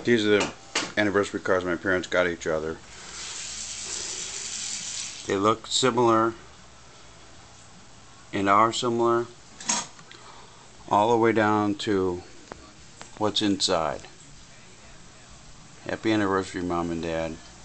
These are the anniversary cards my parents got each other. They look similar and are similar all the way down to what's inside. Happy anniversary, Mom and Dad.